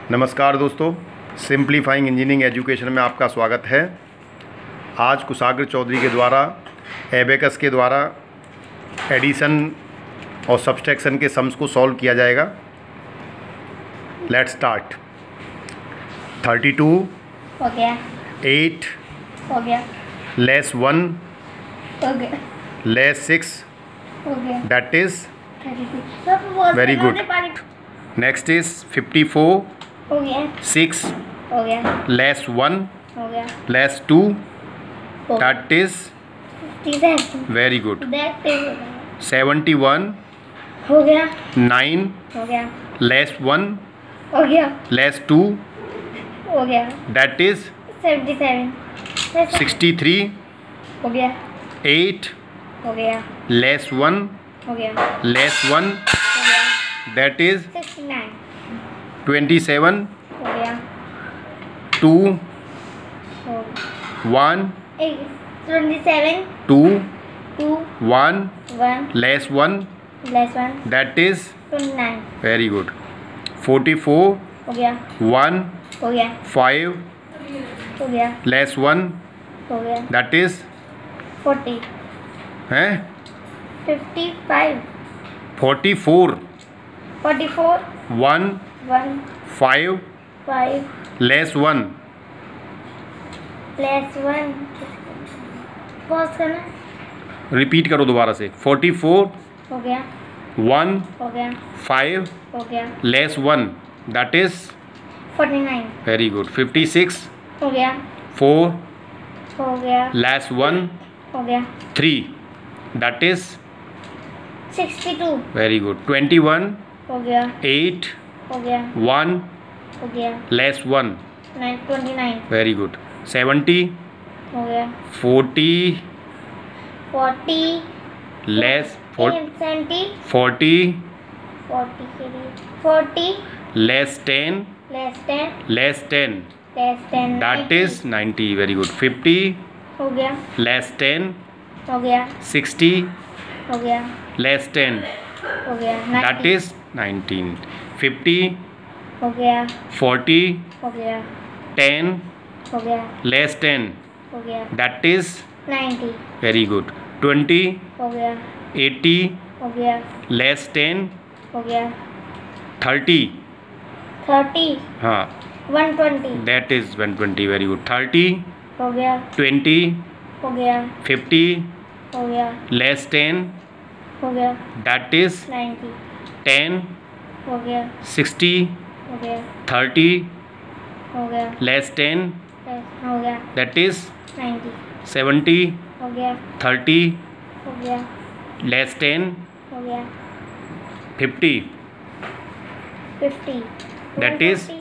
नमस्कार दोस्तों, simplifying engineering education में आपका स्वागत है। आज कुशाग्र चौधरी के द्वारा एबेकस के द्वारा एडिशन और सब्सट्रैक्शन के सम्स को सॉल्व किया जाएगा। Let's start. 32 हो गया, 8 हो गया, लेस 1 हो गया, लेस 6 हो गया, that is 32। Very good. Next is 54 हो गया, 6 हो गया, लेस 1 हो गया, लेस 2 हो गया, that is 57, very good. That is 71 हो गया, 9 हो गया, लेस 1 हो गया, लेस 2 हो गया, दैट इज 77, 63 हो गया, 8 हो गया, लेस 1 हो गया, लेस 1 हो गया, दैट इज 69, 27 हो गया, 2 हो 1 27, 2 2, 1 1, less 1 less 1, that is 29, very good. 44 हो गया, 1 हो गया, 5 हो गया, लेस 1 हो गया, दैट इज 40, हैं 55, 44 44, 1 1, 5 5, लेस 1 less 1, पॉज करना, रिपीट करो दोबारा से। 44 हो गया, 1 हो गया, 5 हो गया, less 1 that is 49, very good. 56 हो गया, 4 हो गया, लेस 1 हो गया, 3 दैट इज 62, वेरी गुड। 21 हो गया, 8 हो गया, 1 हो गया, लेस 1 29, वेरी गुड। 70 हो गया, 40 40, लेस 70, 40 40 के लिए 40, less 10 less 10, less 10 less 10, that is 90 very good. 50 हो गया, लेस 10 हो गया, 60 हो गया, लेस 10 हो गया, दैट 90, इज 19। 50 हो गया, 40 हो गया, 10 हो गया, लेस 10 हो गया, दैट इज 90, वेरी गुड। 20 हो गया, 80 हो गया, लेस 10 हो गया, 30 30, हाँ 120, दैट इज 120 वेरी गुड। 30 हो गया, 20 हो गया, 50 हो गया, लेस 10 हो गया, दैट इज 90, 10 हो गया, 60 हो गया, 30 हो गया, लेस 10 हो गया, दैट इज 90, 70 हो गया, 30 हो गया, लेस 10 हो गया, 50 50, That is